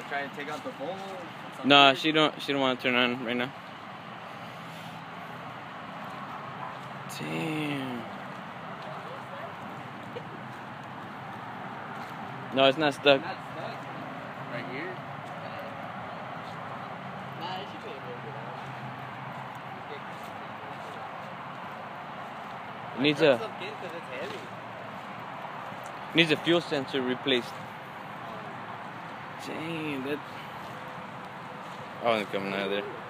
want to try and take out the bowl? No, she don't want to turn on right now. Damn. No, it's not stuck. Not stuck. Right here? Nah, it should be able to get out. It needs a fuel sensor replaced. Dang, that. Oh, it's coming out of there.